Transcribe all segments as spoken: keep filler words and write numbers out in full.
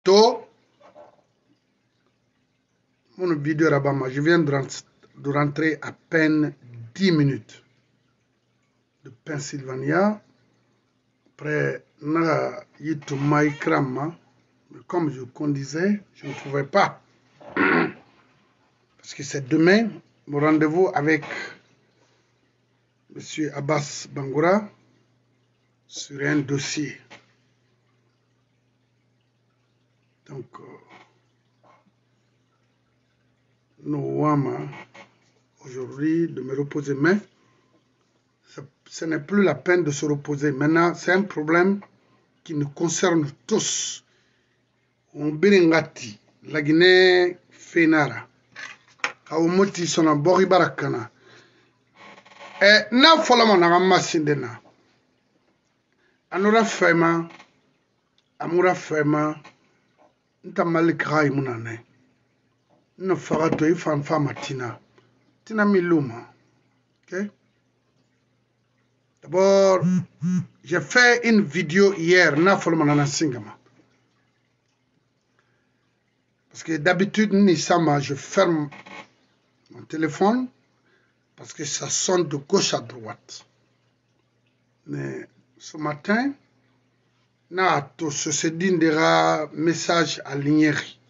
To, mon vidéo Rabama, je viens de rentrer à peine dix minutes de Pennsylvania. Après, na yitu Maïkrama, comme je conduisais, je ne trouvais pas. Parce que c'est demain, mon rendez-vous avec M. Abbas Bangoura sur un dossier. Donc, euh, nous avons aujourd'hui de me reposer, mais ce n'est plus la peine de se reposer. Maintenant, c'est un problème qui nous concerne tous. On biringati, la Guinée Fénara, Kaumoti sona Bori Barakana. Et na folama na masindena. Anura fema, amura fema, nta malikrai munane. No farato ifan fama tina. Tina miluma. Ok? D'abord, j'ai fait une vidéo hier, na folama na singama. Parce que d'habitude, Nisama, je ferme mon téléphone parce que ça sonne de gauche à droite. Mais ce matin, na to se se dindera message à l'ignérie.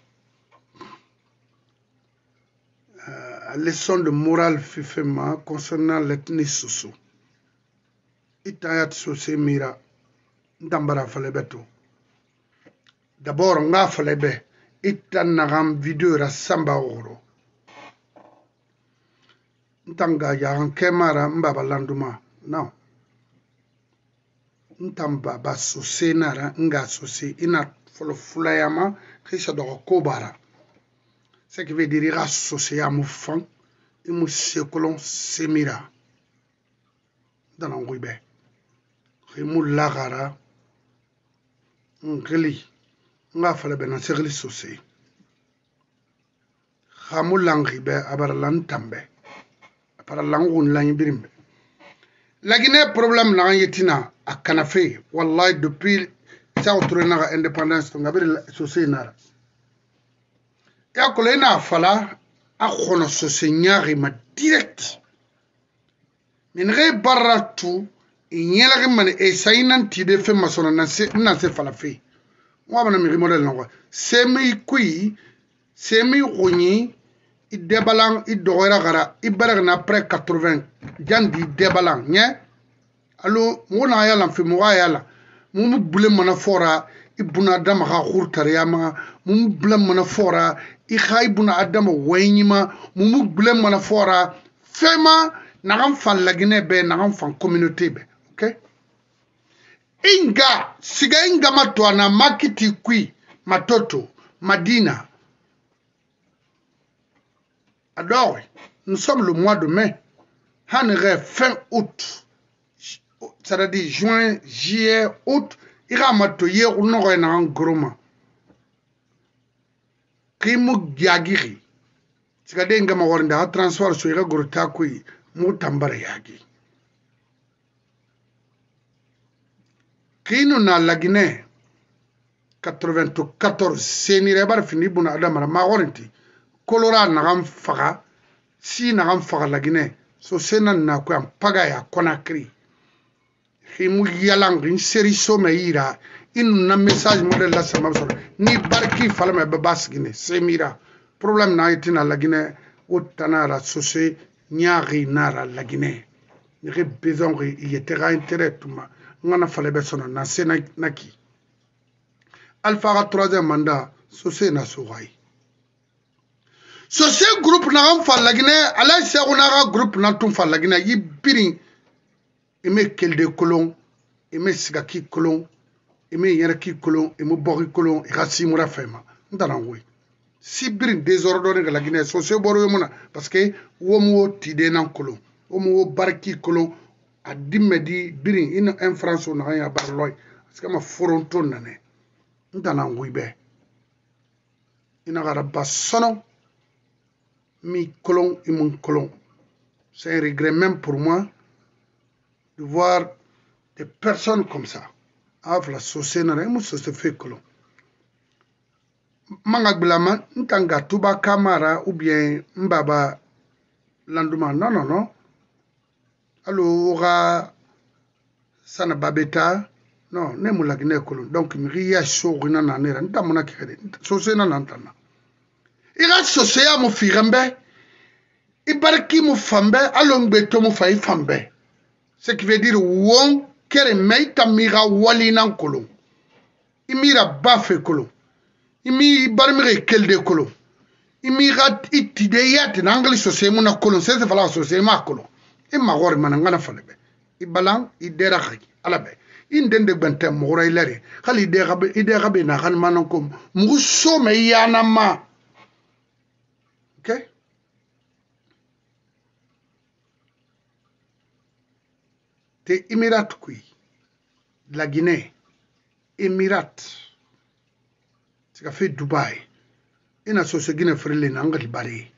Euh, leçon de morale fifema concernant l'ethnie Soso. Itayat Sosé Mira, ndambara falebeto. D'abord, nga falebe. Itan nagam video rasamba oro. Ntanga yaran kemara mbaba landuma. Non. Ntamba ba sose nara nga sose ina folo fulayama kisa do kobara. Ce qui veut dire ira sose ya mu fan imu sekolon semira. Dans ngwibe. Rimu lagara ngeli. Nga fala bena segli sosé xamu langi be abara lan tambe para langun lan birimbe la Guinée problème na yetina akana fe wallahi depuis ça autour na indépendance nga bir sosé nara ya ko lena fala akhono sosé nyari ma direct min re baratu inyela man e saynan tide fe masona na se na se fala fe wabana mi model nako semi kui semi rogni i debalang i doira gara i barag na après quatre-vingts jandi debalang nye allo mona yala fi mo yala mumu bule mana fora i buna dama ha khurtare yama mumu bule mana fora i khay buna adama waynima mumu bule mana fora fema nagam fan lagine be nagam fan communauté be okay. Inga, siga inga matwana makiti kui, matoto, madina. Alors, nous sommes le mois de mai. Hanere fin août. C'est-à-dire juin, juillet, août. Ira matoye ou non en groma. Kimu gyagiri. Siga de inga mawarinda transfer so ira gorota kui mu tambara yagi. Kino na la Guinée quatre-vingt-quatorze senire bar fini buna adamara ma warranty kolora nagam faga si nagam faga la Guinée so senan na ko am paga ya Conakry khimu yalang in série someira in na message model la sama so ni barki falama be bas Guinée semira problème na itina la Guinée otanara sosé nyari nara la Guinée ni re besoin il y terrain intérêt tuma ngana fale be sona na sena naki alpha ga troisième mandat sosé na souhay sosé groupe na am fa lagine ala seguna ga groupe na tum fa lagine yi birin ime kelde kolon ime sigaki kolon ime yeraki kolon ime bori kolon e rasi mura fema ndana ngwe si birin désordonné ga lagine sosé boro yomuna parce que womo tide nan kolon womo barki kolon a dimedi birin ina en France on a barloy parce que ma foronton nane ndana nguibe ina garaba sono mi colon et mon colon. C'est un regret même pour moi de voir des personnes comme ça. Ah, la société n'a rien, ça se fait colon. manga glama ntanga tuba kamara ou bien mbaba landuma non non non allo ra sana babeta non ne mulagine kolon donc mi riya so rina na nera ntamuna kede so se na nantana ira so se ya mo firembe ibarki mo fambe allo ngbe to mo fay fambe ce qui veut dire won kere meita mira wali nan kolon imira bafe kolon imi barmire kelde kolon imi rat itide yat na angle so se mo na kolon se se fala so se ma kolon imma gor man ngana falebe ibalan idera khaki alabe indende gbante mora ilare khali de gabe ide gabe na kan manan ko mu so me yana ma okay te Émirats kui la Guinée Émirats c'est qu'a fait Dubaï ina so se Guinée frele na ngal bari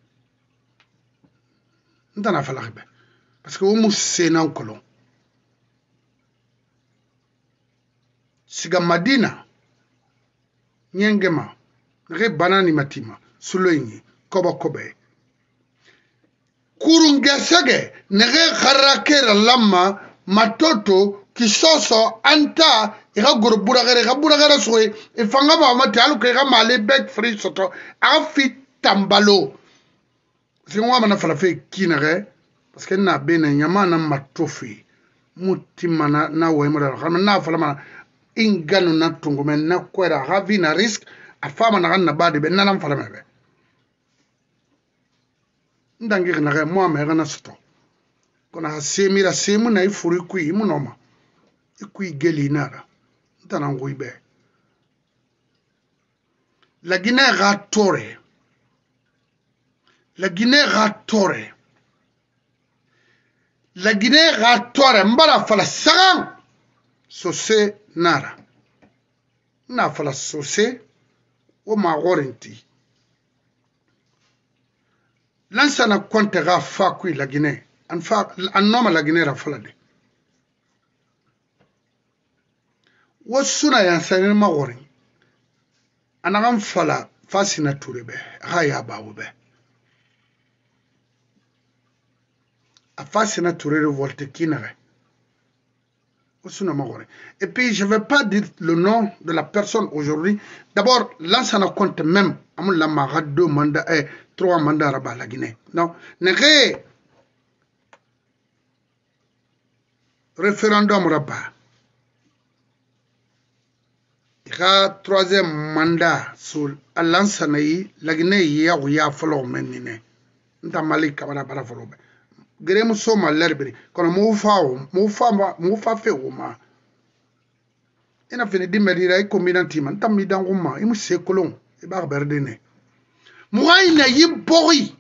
ndana fala gabe parce que o mu senan kolon siga Madina nyengema re banani matima suloyni koba kobe kurungesege nege kharakera lama matoto kisoso anta ira gurbura gere gabura gere soe e fanga ba mati alu ke male bek free soto afi tambalo si ngwa mana fala fe kinere parce que na bena nyama na matofi mutimana na we mara khama na fala mana ingano na tungu men na kwera havi na risk afama na ganna bade be nalam fala mebe ndangir na re mo me gana sto kona semira semu na ifuri kui munoma ikui geli nara ntana nguibe la Guinée ratore la Guinée ratore la Guinée ratore mbara fala sagan sose nara na fala sose o ma gorenti lansana konte ga fa kui la Guinée an fa an noma la Guinée ra fala de wasuna yan sanin ma gorin anagam fala fasina turebe haya bawo be a fasina turere volte kinere et puis je ne vais pas dire le nom de la personne aujourd'hui. D'abord, l'ancien compte même, la mara deux mandats, eh, trois mandats à la Guinée. Non, n'est référendum rabat. Il y a troisième mandat sur l'ancien la Guinée, il y a où il y a fallu mener. N'ta Mali kamara bara fallu. Gremu soma l'herbe. Quand on fa mo fa mo fa fe uma. Ina fini dimedira i combinanti man tam mi danguma imu se kolon e ba berdene. Mugai na yibori.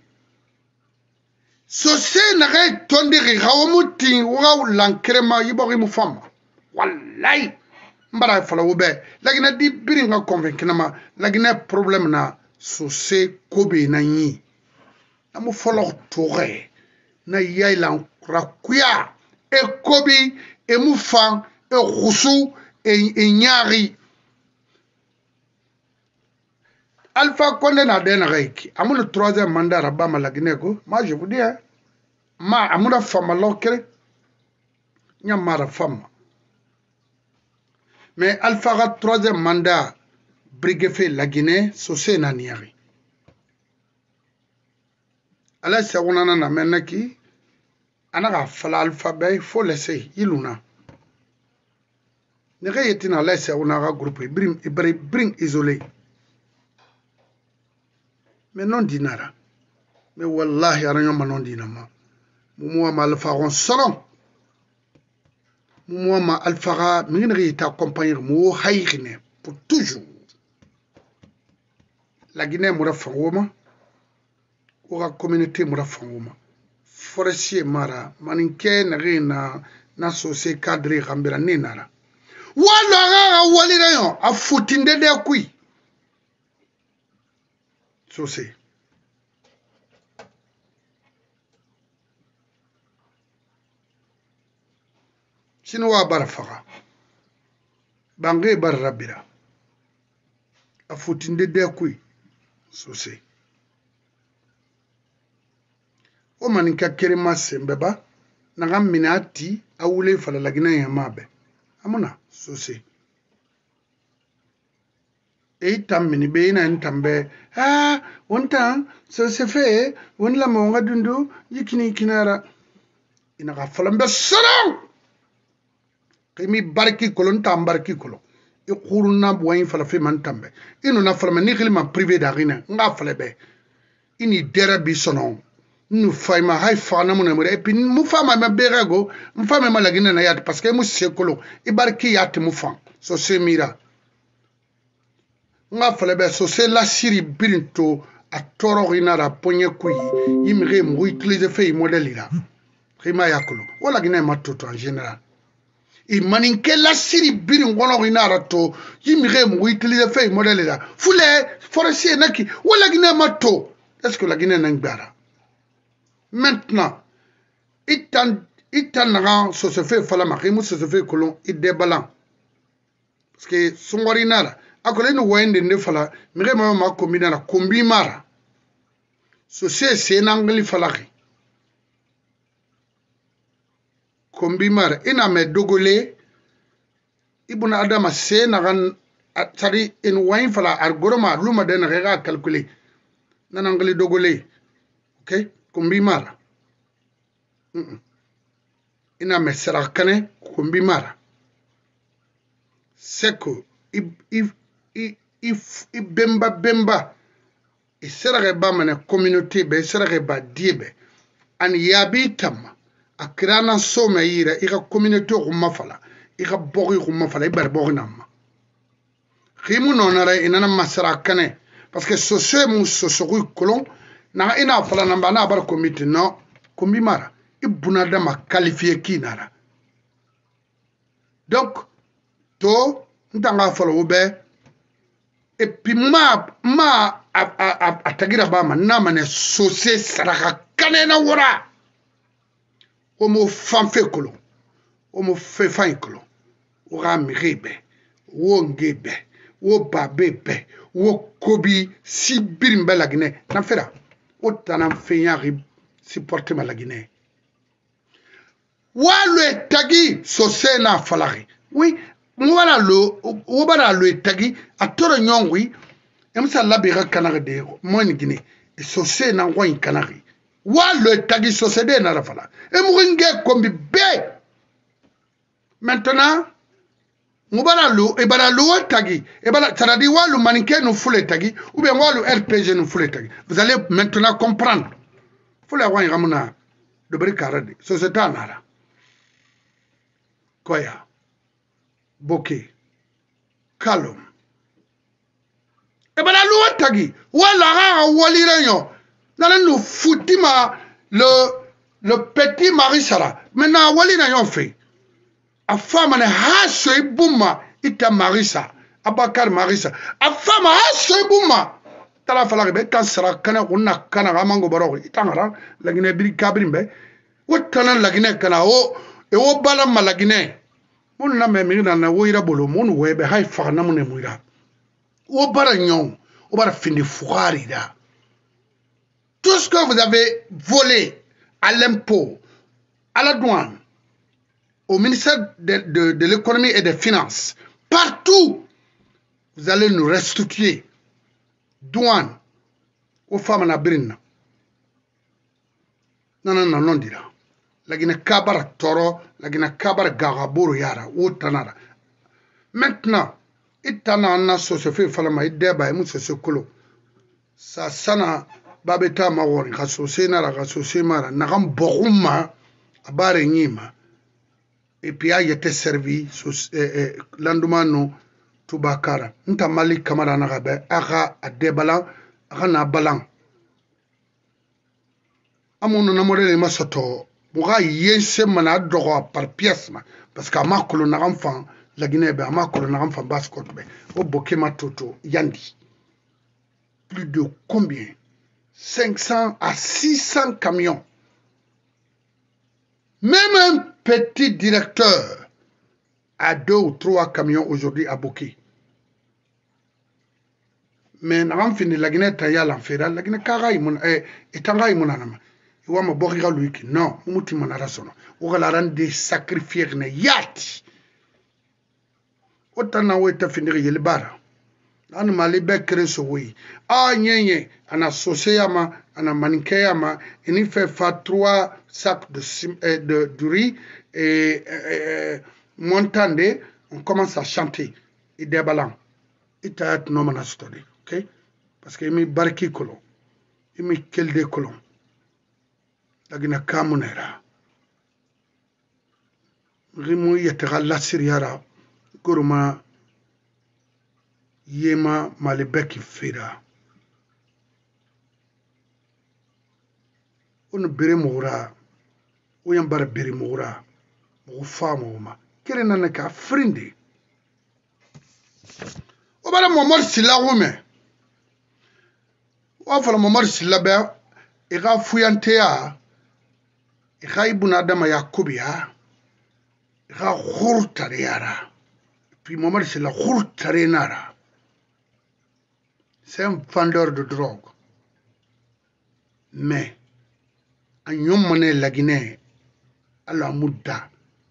So se na ga tondi ri hawomuti wa lankrema yibori mu fam. Wallahi mbara fala wobe. Lagina di biringa convaincre ma lagina problème na so se kobe na yi. Amu folo tore. Na yailan rakuya e kobi e mufan e rusu e nyari Alpha Condé na den reiki amu le troisième mandat rabama la Guinée ko moi je vous dis hein, ma amuna fama lokere nyamara fama mais Alpha ga troisième mandat briguefé la Guinée so se na niari ala se wonana na menaki anaga fala alphabet faut laisser iluna ne reyetina laisser onaga groupe brim bring isolé mais non dinara mais wallahi aranyo manon dinama mumu ma alpha ron salon mumu ma alpha min reyita accompagner mo hayrine pour toujours la Guinée mura fangoma la communauté mura fangoma forestier mara maninke na rena na sose cadre gambira nenara wala ga wali rayon a futinde de kui sose sino wa barafaka bange bar rabira a futinde de kui sose o maninka kerema sembeba naga minati awule fala lagina ya mabe amuna sose e tammini be ina ntambe ah wonta so se fe won la mo ngadundu yikini kinara ina ga falambe sara kimi barki kolon tambarki kolon e kuruna boyin fala fe man tambe ino na falama ni khilma privé d'arina nga falebe ini dera bi sonon nu fayma hay fana mo ne et puis mu fama ma berego mu fama ma lagina na yat parce que mu sekolo e barki yat mu fan so se mira nga falebe so se la siri birinto a toro rinara ponye kuyi yimire mu utiliser fe modèle là khima yakolo wala gina matoto en général i maninke la siri birin wono rinara to yimire mu utiliser fe modèle là fule forestier naki wala gina mato est-ce que la Guinée n'a pas maintenant itan itan naga so se fait fala makimu so se fait kolon i débalan parce que songori nara akole no wende ne fala mire ma ma kombina na kombi mara so se se nangli fala ki kombi mara ina me dogole ibuna adama se nagan tari in wain fala argoroma luma de na ga calculer nanangali dogole okay kombi mara mm -mm. ina me sarakane kombi mara seko i i i i, I bemba bemba i serage ba mane communauté be serage ba diebe an yabi tam akrana soma yira i ga communauté ko mafala i ga bogi ko mafala i bar bogi namma khimu nonara inana masarakane parce que ce ce mu ce ce kolon na ina fala namba na bar comité no kombi mara ibuna dama qualifié kinara donc to ntanga fala obe et puis ma ma atagira ba man na mane sosé saraka kanena wora o mo fanfe kolon o mo fe fan kolon o ga miribe wo ngebe wo babebe wo kobi si birimba la Guinée na fera o tanam fenyari supporter ma la Guinée wa le tagi so se na falari oui mwala lo wo bara lo tagi atoro nyongwi emsa labira kanare de mo ni Guinée e so se na ngwa kanari wa le tagi so se de na la fala e muringe kombi be maintenant mubara lo e bara lo tagi e bara taradi walu maninke no fule tagi ou bien walu R P G no fule tagi vous allez maintenant comprendre fule wa ramuna de bricarade société nara koya boke kalom e bara lo tagi wala ga wali renyo nana no futima le le petit Marisara maintenant wali na yon fait a femme na haso ibuma ita Marisa Abakar Marisa a femme haso ibuma tala fala be kansara kana kunna kana gamango baro itangara lagine biri kabrimbe wotana lagine kana o e o bala malagine mun na me mina na woira bolo mun webe hay fa na mun muira o bara nyon o bara fini fourari da tout ce que vous avez volé à l'impôt à la douane au ministère de, de, de l'économie et des finances, partout, vous allez nous restituer. Douane, aux femmes à Brina. Non, non, non, non, dira. La Guinée Kabara Toro, la Guinée Kabara Garaboro Yara, ou Tanara. Maintenant, itana na so se fait falama ideba mu se kolo. Sa sana babeta mawoni ka so se na ka so se mara na gam boguma abare nyima. Et puis il était servi eh, landumano tubakara nta mali kamara na gabe aga adebalan aga na balan amono na modele masoto buga yense mana dogo par pièce ma parce que ma kolo na enfant la Guinée be ma kolo na enfant baskot be o bokema toto yandi plus de combien cinq cents à six cents camions. Même un petit directeur a deux ou trois camions aujourd'hui à Boké. mais n'am fini la Guinée ta yala fera la Guinée kaga imun e etanga imuna nama iwa ma bokiga luiki non muti manara sono o gala rande sacrifier na yati otana weta fini yele bara anu mali bekre so wi a nyenye ana soseyama ana manikeyama ini fait fa trois sacs de euh, de du riz et euh, montande on commence à chanter et débalan ita no mana story ok parce que mi barki kolo mi kelde kolo lagina kamunera rimu yetagalla siriyara goruma yema malibeki fira on bere mura o yambara bere mura mo famo ma kere nana ka frindi o bara momor sila wume wa fala momor sila be e ga fuyante ya e ga ibuna dama yakubi ya e ga khurtare yara puis momor sila khurtare nara. C'est un vendeur de drogue. Mais, en yomane la Guinée, à la Mouda.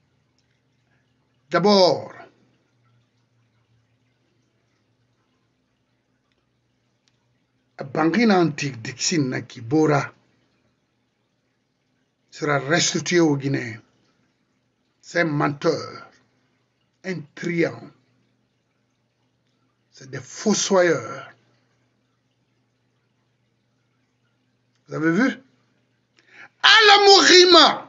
D'abord, a Bangina antique d'Ixina qui Bora sera restitué au Guinée. C'est un menteur, un triant. C'est des fossoyeurs. Vous avez vu? Al-Mourima.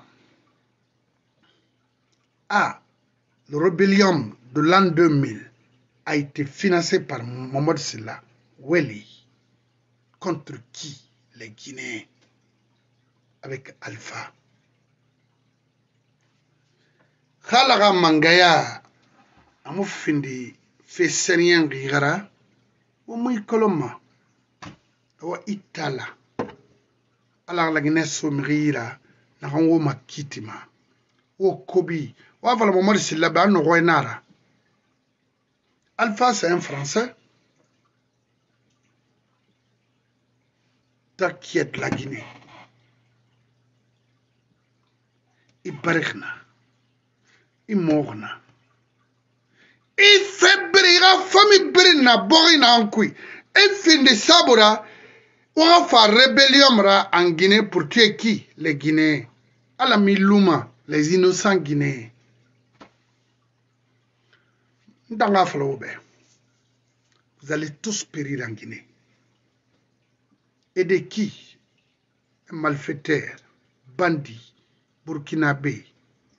Ah, le rébellion de l'an deux mille a été financé par Mohamed Silla Weli. Contre qui? Les Guinéens. Avec Alpha. Khalaga Mangaya. Amoufindi Fessenien Rigara. Oumui Koloma. Owa Itala. Alors la Guinée somrira na hango makitima o kobi wa vala momor silla ba no roinara Alpha c'est un français t'inquiète la Guinée i barikna i morna i febrira fami brina borina ankui e fin de sabora. On va faire rébellion en Guinée pour tuer qui? Les Guinéens. À la Milouma, les innocents Guinéens. Dans la Flaube, vous allez tous périr en Guinée. Et de qui? Un malfaiteur, bandit, burkinabé.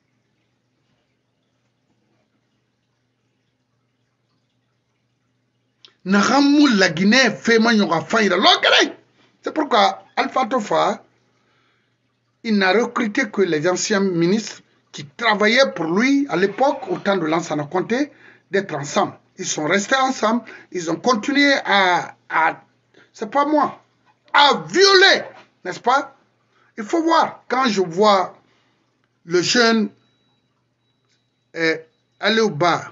Nahamou la Guinée fait manyoga faïra. L'ogre! C'est pourquoi Alpha Tofa, il n'a recruté que les anciens ministres qui travaillaient pour lui à l'époque, au temps de Lansana Conté, d'être ensemble. Ils sont restés ensemble, ils ont continué à, à c'est pas moi, à violer, n'est-ce pas? Il faut voir, quand je vois le jeune euh, aller au bas,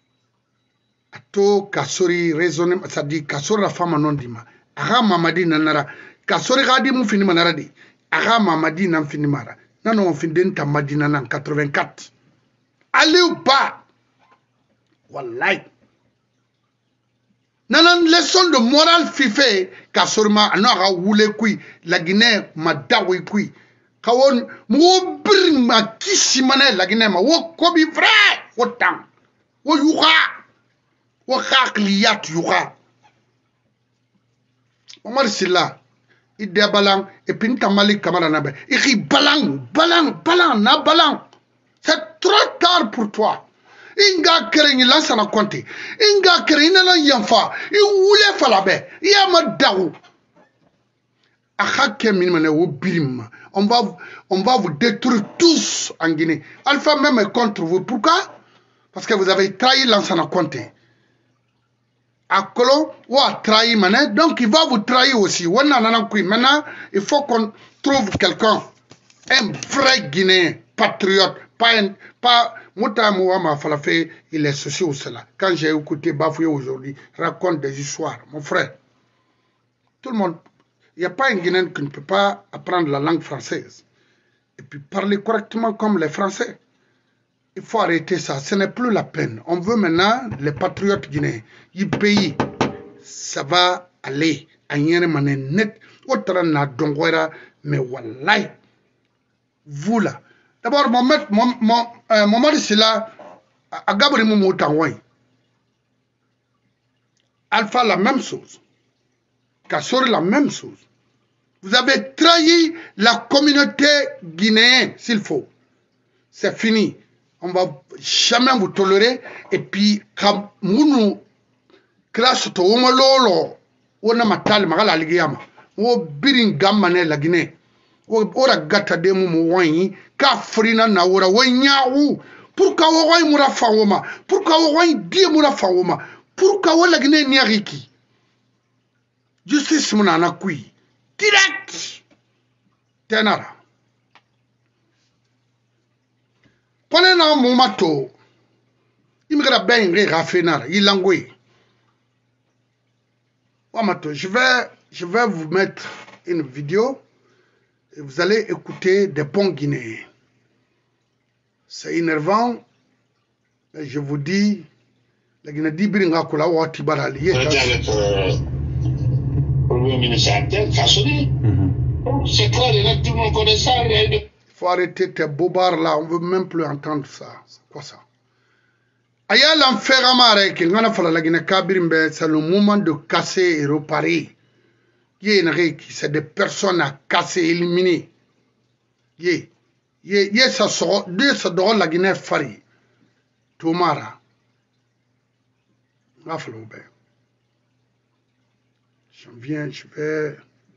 Ato Kassori raisonner, c'est-à-dire Kassori la femme non dima. Aga mamadi nanara Kassori gadi mu fini manara di aga mamadi nan fini mara nano on fin denta madina nan quatre-vingt-quatre Aliou Ba wallahi nanan leçon de morale fife Kassori ma ano aga wule kui la Guinée ma dawi kui kawon mo bir ma kisi mané la Guinée ma wo kobi vrai wotan wo yuga wo khakhliyat yuga Omar Silla, il dit balang et puis Tamali Kamara Nabe. Il dit balang, balang, balang, na balang. C'est trop tard pour toi. Inga kere ni lansa na konti. Inga kere ina na yanfa. I wule falabe. I amadaou. Akake minimane ou birim. On va, on va vous détruire tous en Guinée. Alpha même est contre vous. Pourquoi? Parce que vous avez trahi lansa na konti. À Colon, ou a trahi mané, donc il va vous trahir aussi. Maintenant, il faut qu'on trouve quelqu'un, un vrai Guinéen, patriote, pas un, pas, Mouta Mouama Falafé, il est ceci ou cela. Quand j'ai écouté Bafoué aujourd'hui, raconte des histoires, mon frère. Tout le monde. Il n'y a pas un Guinéen qui ne peut pas apprendre la langue française et puis parler correctement comme les Français. Il faut arrêter ça. Ce n'est plus la peine. On veut maintenant les patriotes guinéens. Ils payent. Ça va aller. Net. Mais wallahi. Vous là. D'abord, Mohamed Silla a Gabri Moutawai. Alpha, la même chose. Kassori, la même chose. Vous avez trahi la communauté guinéenne, s'il faut. C'est fini. On ne va jamais vous tolérer. Et puis, quand nous, classe to lolo, on a matal, magala ligiyama. O birin gamane la Guinée. O ora gata de mu wanyi, ka frina na ora wanyawu. Pourquoi o wanyi mura fawoma? Pourquoi o wanyi die mura fawoma? Pourquoi o la Guinée niariki? Justice munana kui. Direct. Tenara. Pendant un moment, il me a bien raffiné, il languit. Je vais, je vais vous mettre une vidéo et vous allez écouter des bons Guinéens. C'est énervant, mais je vous dis, la Guinée dit Biringa Kula Wati Barali. C'est clair, tout le monde connaît ça. Il faut arrêter tes bobards là, on ne veut même plus entendre ça. C'est quoi ça? Aya l'enfer amare qui ngana fala la Guinée Kabirimbe, c'est le moment de casser et reparer. C'est des personnes à casser, éliminer. Yé, yé, yé, ça sort, deux, ça dort la Guinée Fari. Tomara. Je viens, je vais.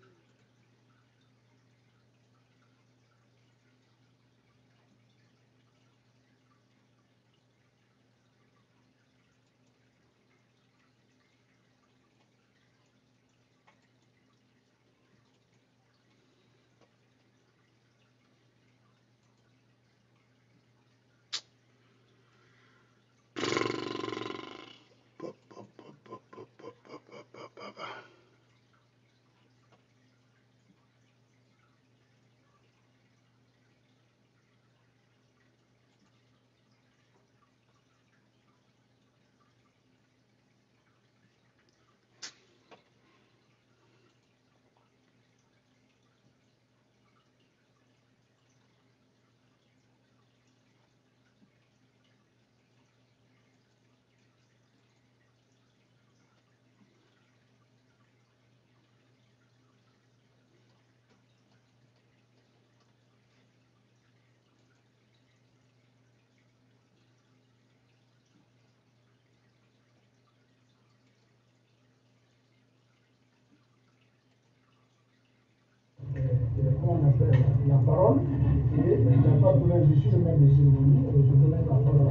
La parole et il n'y a pas de même dessus, le même des cérémonies, et je donne la parole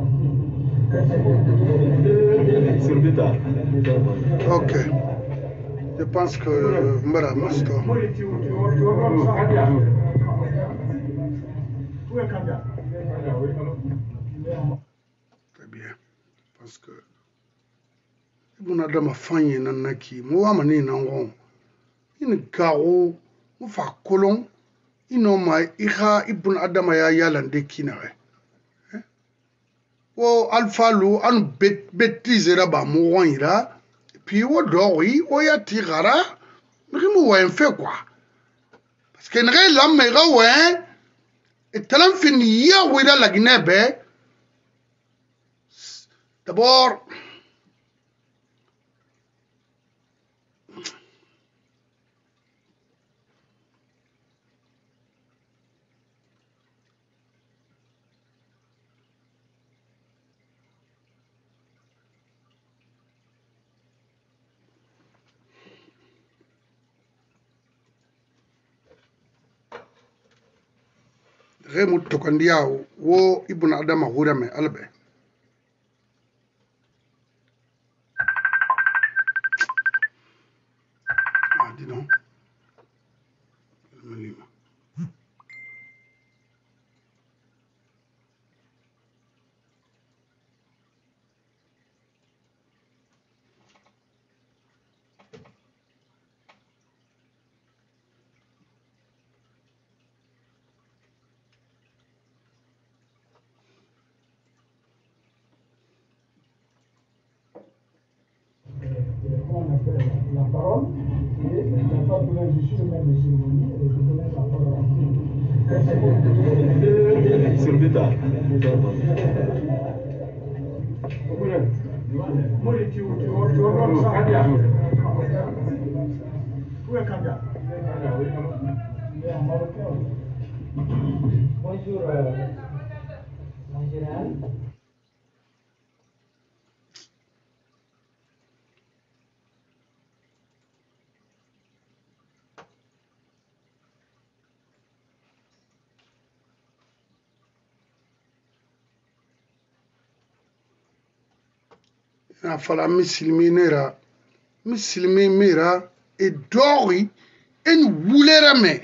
à sur l'état. Ok. Je pense que Mbara Masto. Très bien. Parce que Ibn Adam Fanny Nanaki, Mouamani Nangon, in Garo, Moufa Colon, Inoma, Ira Ibn Adam Yalande Kinare. O Alpha Lou, an bêtise là-bas, Mouanira, puis au Dori, o Yatirara, Rimou un fait quoi. Parce que n'aurait l'homme ouais, et talent fini, ya ouida la Guinée, d'abord, Remut Tokandia, wo Ibn Adam Hurame, Albe. Ah, dis donc. la parole et il n'y a pas de problème, je suis le maître de cérémonie et je donne la parole à vous. Sur l'état. Bonjour, euh, mon général. na fala misilminera misilmi mera e dori en wulera me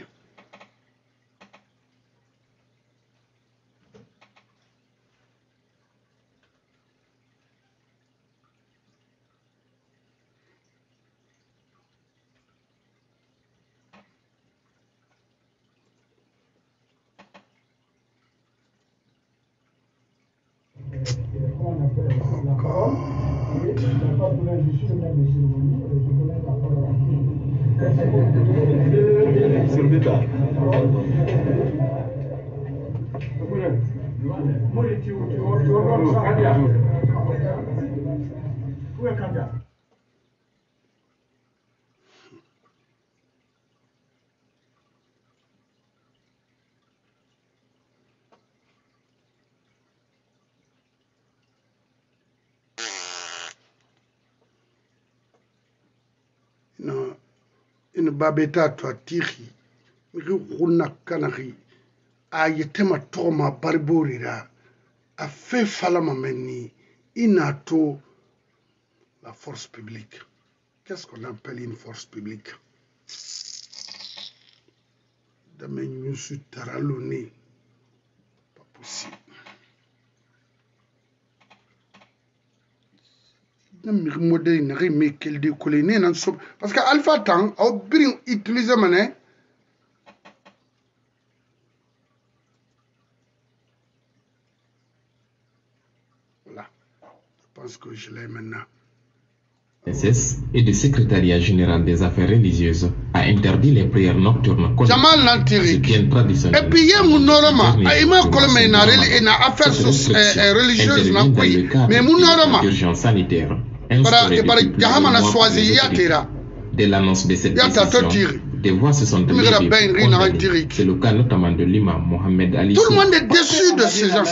Sur l'état. no in babeta to atiri mi runa kanari a yetema toma barborira a fait falama menni inato la force publique. Qu'est-ce qu'on appelle une force publique? Dame nyusu taraloni, pas possible. Parce que Alpha Tang a bien utilisé mané. Voilà. Je pense que je l'ai maintenant. Et du secrétariat général des affaires religieuses a interdit les prières nocturnes Jamal Nantiri. Et puis il y a mon norma, il m'a collé une affaire religieuse, mais mon norma. Urgence sanitaire. Dès l'annonce de cette décision, des voix se sont élevées. C'est le cas notamment de l'imam Mohamed Ali. Tout le monde est déçu de ces gens.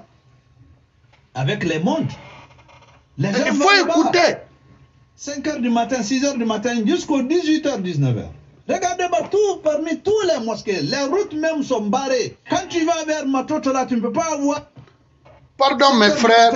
Avec les mondes. Il faut écouter. cinq heures du matin, six heures du matin, jusqu'aux dix-huit heures, dix-neuf heures. Regardez tout, parmi tous les mosquées, les routes même sont barrées. Quand tu vas vers Matotola, tu ne peux pas avoir... Pardon mes frères,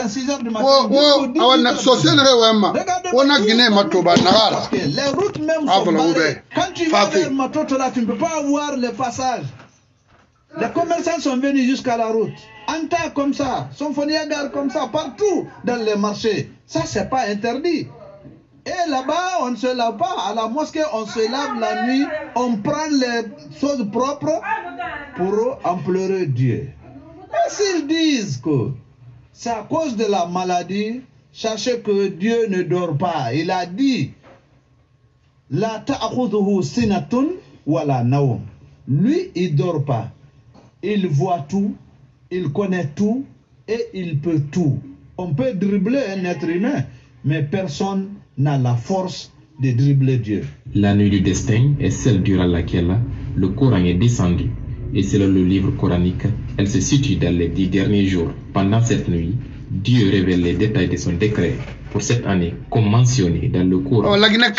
les routes même sont barrées. Quand tu vas vers Matotola, tu ne peux pas voir les passages. Les commerçants sont venus jusqu'à la route. Anta comme ça, Sonfoniagar comme ça, partout dans les marchés. Ça, c'est pas interdit. Et là-bas, on ne se lave pas. À la mosquée, on se lave la nuit. On prend les choses propres pour implorer Dieu. Mais s'ils disent que c'est à cause de la maladie, sachez que Dieu ne dort pas. Il a dit, la ta'khudhuhu sinatun wa la nawm. Lui, il ne dort pas. Il voit tout, il connaît tout et il peut tout. On peut dribbler un être humain, mais personne n'a la force de dribbler Dieu. La nuit du destin est celle durant laquelle le Coran est descendu. Et selon le livre coranique, elle se situe dans les dix derniers jours. Pendant cette nuit, Dieu révèle les détails de son décret pour cette année, comme mentionné dans le Coran.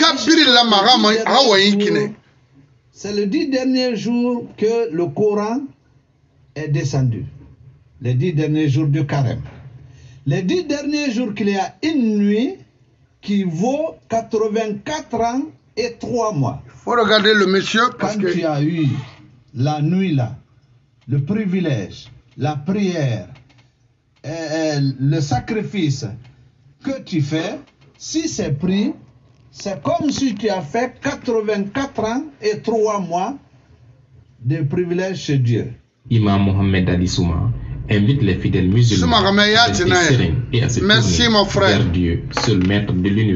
C'est le dix derniers jours que le Coran est descendu. Les dix derniers jours du carême. Les dix derniers jours qu'il y a une nuit qui vaut quatre-vingt-quatre ans et trois mois. Il faut regarder le monsieur parce Quand que... tu as eu la nuit là, le privilège, la prière, et le sacrifice que tu fais, si c'est pris, c'est comme si tu as fait quatre-vingt-quatre ans et trois mois de privilège chez Dieu. Imam Mohamed Ali Souma invite les fidèles musulmans à rester sereins et à se tourner vers Dieu, seul maître de l'univers.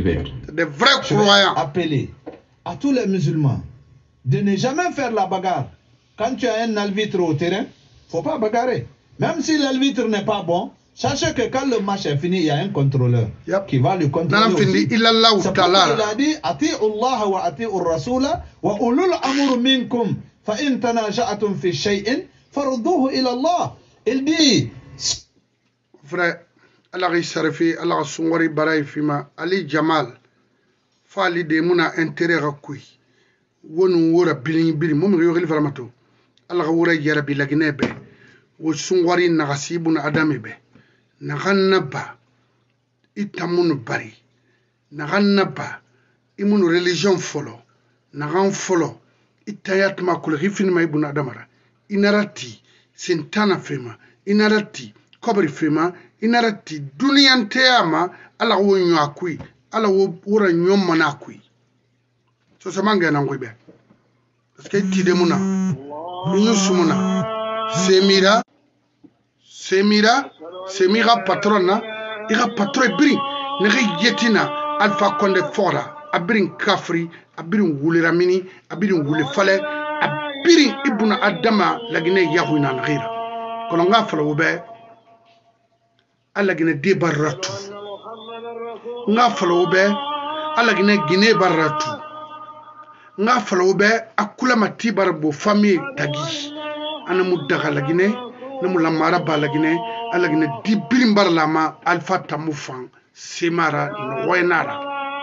des vrais Je vais croyants. appeler à tous les musulmans de ne jamais faire la bagarre. Quand tu as un arbitre au terrain, il ne faut pas bagarrer. Même si l'arbitre n'est pas bon, sachez que quand le match est fini, il y a un contrôleur Yep. qui va le contrôler Nanam findi aussi. illa Allah C'est pourquoi ta'ala. il a dit Ati'u Allah wa ati'u Rasula wa ulul amru minkum fa in tanaja'atum fi shay'in farudduhu ila Allah. Il dit Frère, Allah risarafi, Allah sungwari barai fima, Ali Jamal, fali de muna intérêt rakui. Wonu wora bilin bilin, mum yogil faramato. Allah wora yarabi laginebe. Wo sungwari nagasibu na adamibe. Naganaba, itamunu bari. Naganaba, imunu religion folo. Nagan folo. Itayat makul rifin ma ibuna adamara. Inarati, sentana fema. Inarati, kobri fema. Inarati, duniyanteama, ala wo nyakui. Ala wo wora nyomma na kui. So samanga na ngwibe. Parce que tidemuna. Inyu sumuna. Semira. Semira. Semira patrona. Ira patron brin. Nere yetina. Alpha Condé fora. Abirin kafri. Abirin wulira mini. Abirin wuli fale. Abirin ibuna adama. Lagine yahuina ngira. Kolonga fala wube. Alla gine de barratu. Nga fala wube. Alla gine gine barratu. Nga fala wube. Akula mati barbo famille tagi. Ana mudaga lagine. Namu lamara ba lagine. Alla gine di birimbar lama. Alpha tamufan. Semara noyenara.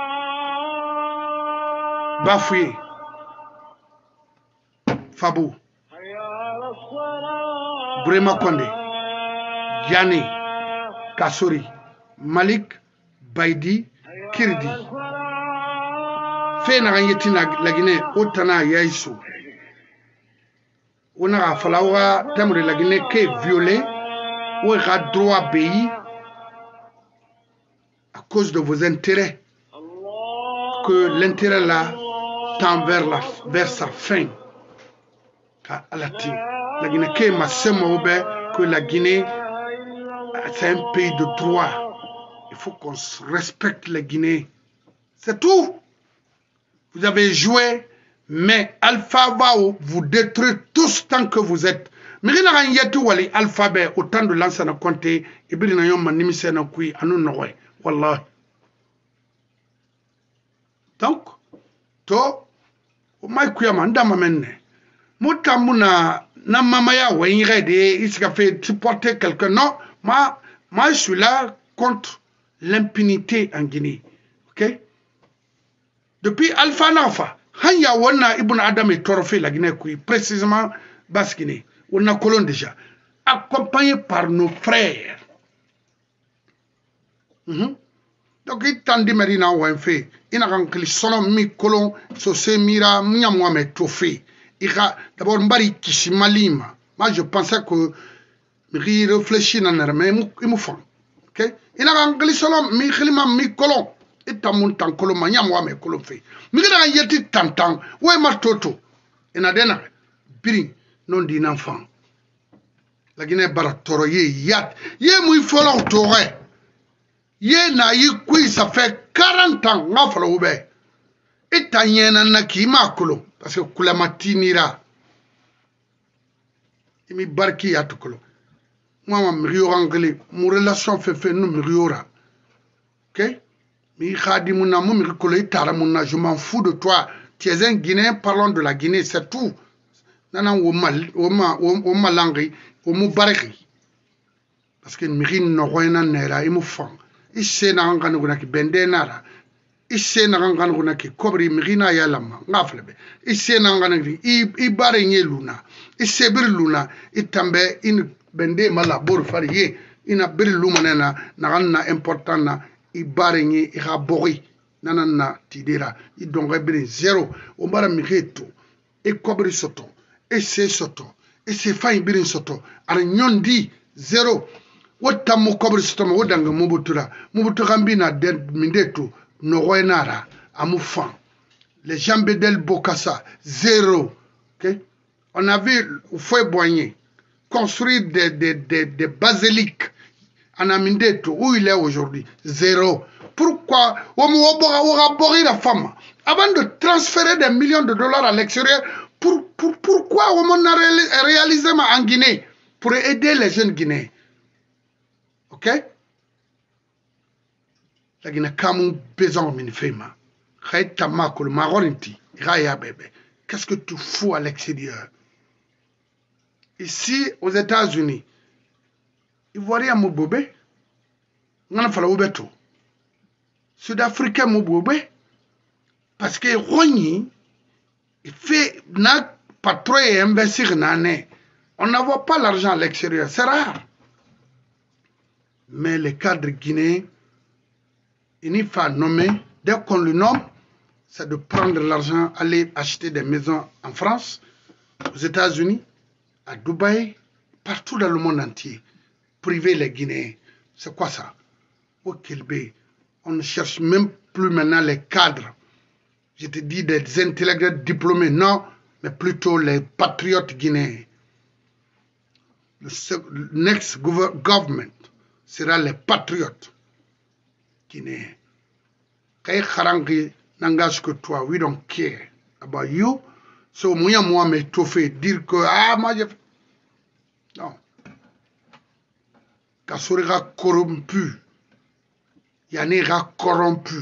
Bafouye. Fabou. Brema Condé. Yane. Kasori. Malik. Baidi. Kirdi. Fe na ganyeti na lagine otana yaiso. On a falawa tamre lagine ke violé. Ou a droit pays. À cause de vos intérêts, que l'intérêt là tend vers, la, vers sa fin. La Guinée, que la Guinée, c'est un pays de droit. Il faut qu'on respecte la Guinée. C'est tout. Vous avez joué, mais Alpha va vous détruire tous tant que vous êtes. Mais il y a un alphabet, autant de l'ancien compté, et bien il y a un manimisé na kui, anu noé. Wallah. Donc, to, o mai kuyama ndama menne. Mutamuna na mama ya wenire de iska fait supporter quelqu'un. Non, moi, moi je suis là contre l'impunité en Guinée. OK? Depuis Alpha Nafa, hanya wana ibn Adam et Torofé la Guinée kui précisément basse Guinée. On a colon déjà accompagné par nos frères. Mm-hmm. Donc, il t'a dit, Marina, ou un fait, il a ranclé son mi colon, so se mira, mia moi, mais tout fait. Il a d'abord mbari kishimalima. Moi, je pensais que, il réfléchit dans l'air, mais il me fait. Ok? Il a ranclé son mi khilima mi colon. Il t'a monté en colon, mia moi, mais colon fait. Mais il a yeti tantan, ou est ma toto. Il a dit, birin, non d'un enfant. La Guinée baratoro, yé, yat, yé, mouy folon, toré. Ye na yi kui ça fait quarante ans nga fala ube ita nyena na ki makolo parce que kula matinira imi barki yatukolo moi ma rio anglais mon relation fait fait nous riora OK mi khadi mon na mi kolo itara mon na je m'en fous de toi tu es un Guinéen parlons de la Guinée c'est tout nana wo mal wo ma wo malangi wo mu barki parce que mi no roina nera imu fang isse na ngana guna ki bende nara isse na ngana guna ki kobri mirina ya lama ngaflebe isse na ngana ki i bare nye luna isse bir luna itambe in bende mala bor fariye ina bir luma na na na important na i bare nye i rabori nana na tidera i donga bir zero o bara mireto e kobri soto esse soto esse fain bir soto ara nyondi zero wata mo kobri stoma wodanga mubutura mubutura mbina den mindeto no roenara amu fan les jambes del Bokassa zéro. OK, on avait fait boigner construire des des des, des basiliques en amindeto où il est aujourd'hui zéro. pourquoi la femme avant de transférer des millions de dollars à l'extérieur, pour, pour, pourquoi on a réalisé en Guinée pour aider les jeunes Guinéens? Ok? La Guinée a besoin de faire. Qu'est-ce que tu fous à l'extérieur? Ici, aux États-Unis, Ivoirien Moubobé, on fala Oubeto. Sud-Africain Moubobé, parce que Rogni, il fait na patrouille et investir nané. On n'envoie pas l'argent à l'extérieur, c'est rare. Mais les cadres guinéens, il n'y a pas nommer, dès qu'on le nomme, c'est de prendre l'argent, aller acheter des maisons en France, aux États-Unis, à Dubaï, partout dans le monde entier, priver les Guinéens. C'est quoi ça? Au Kilbé, on ne cherche même plus maintenant les cadres. Je te dis des intellectuels diplômés, non, mais plutôt les patriotes guinéens. Le next government sera les patriotes guinéens. Kay Kharangi n'engage que toi, we don't care about you. So, moi, moi, mais tout fait dire que, ah, moi, je... Non. Kassourira corrompu. Yanira corrompu.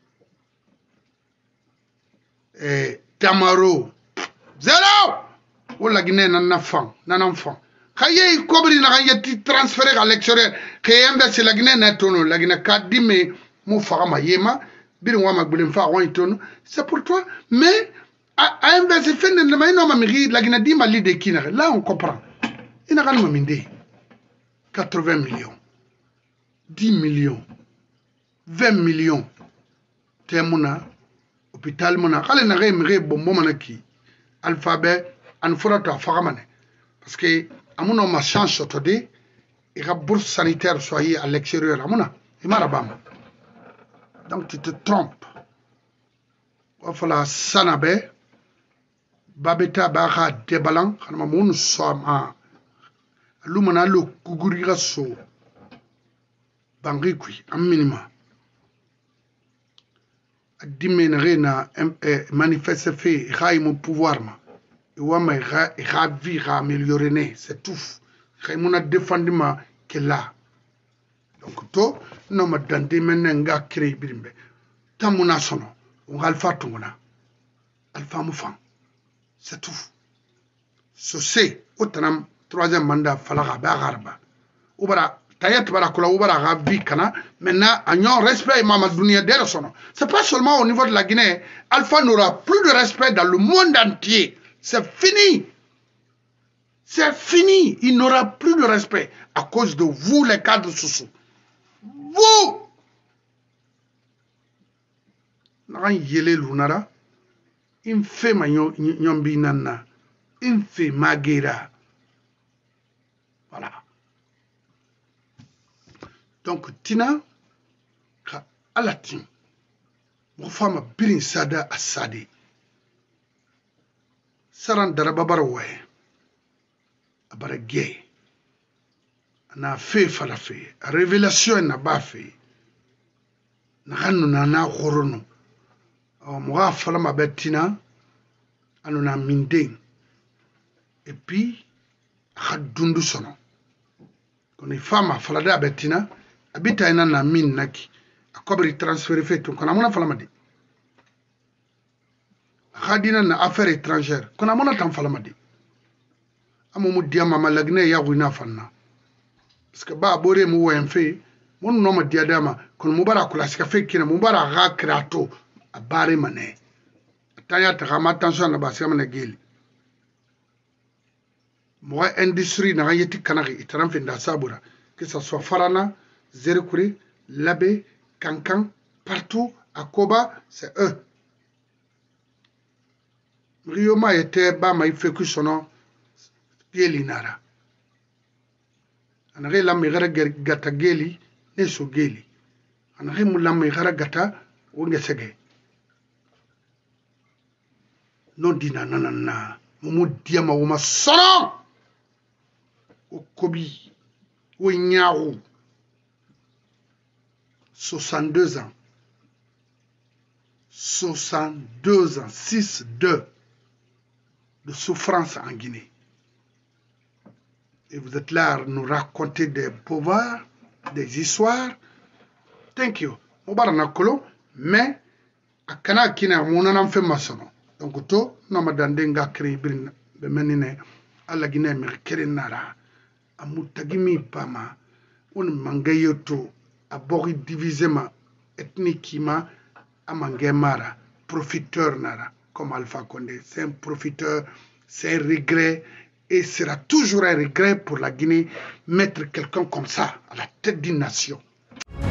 Et Tamaro. Zéro! Ou la Guinée n'a enfant, n'a enfant. Kaye kobri na yeti transféré à l'extérieur. Kaye investi la Guinée n'a tono. La Guinée ka dime mou farama yema. Birin wa magbulim fa wa tono. C'est pour toi. Mais à investi fin de ma ino mamiri la Guinée dima li de kinare. Là on comprend. Ina kan maminde. quatre-vingts millions. dix millions. vingt millions. Temuna hôpital mona. Kale na re mire bombo manaki. Alphabet an furata faramane. Parce que amuna ma chance aujourd'hui, et la bourse sanitaire soit à l'extérieur amuna, et marabam. Donc tu te trompes. Il faut la sanabe, babeta baha debalang, kanama moun soama, lumana lo kuguriga so, bangikui, un minima. Dimenere na manifeste fait, raï mon pouvoir ma. Ouama ravi améliorer, c'est tout. Il a défendu ma que là. Donc, toi, non, ma dande menenga créé birimbe. Tamuna sono, on alpha tunguna. Alpha moufan. C'est tout. Ce c'est, autant troisième mandat, falaga bagarba. Oubara, tayat barakula, oubara ravi kana. Maintenant, agnon respect, mama dunia de sono. C'est pas seulement au niveau de la Guinée. Alpha n'aura plus de respect dans le monde entier. C'est fini. C'est fini. Il n'aura plus de respect à cause de vous, les cadres sous. Vous. N'a yele lunara. Il fait ma nyombi nana. Il fait ma guerre. Voilà. Donc, Tina, à la team, mon femme a bien sada à sadi. Saran darababara way abara gay na fe fala fe révélation na ba fe na hanu na na khorono o mo fala ma betina anu na mindeng et puis khadundu sono koni fama fala da betina abita ina na min naki akobri transfert fait to kona mona fala ma di Khadina na affaires étrangères. Qu'on a mon temps falamadi. Amomu diama malagne ya wina fanna. Parce que ba bore mu wenfe, mon nom diadama, kon mubara kula ska fekina mubara ga krato a bare mané. Tanya ta ma attention na basia mané geli. Moi industrie na yeti kanari itran fenda sabura, que ça soit Farana, Zerikuri, Labé, Kankan, partout à Koba, c'est eux. Rioma était bas ma fait que son nom Geli Nara. Anare la megara gata Geli ne so Geli. Anare mu la megara gata wonge sege. Non dina nanana. Mumu diama wuma sono. O kobi. O nyaru. soixante-deux ans. soixante-deux ans, six deux de souffrance en Guinée. Et vous êtes là à nous raconter des pouvoirs, des histoires. Thank you. Mais, à Kana Kina, on en a fait maçon. Donc, to, non, madame Denga créé, ben, menine, à la Guinée, mais Kerenara, à Moutagimi Pama, on mangayoto, à Bori divisément, ethniquement, à Mangemara, profiteur Nara, comme Alpha Condé. C'est un profiteur, c'est un regret. Et sera toujours un regret pour la Guinée mettre quelqu'un comme ça à la tête d'une nation.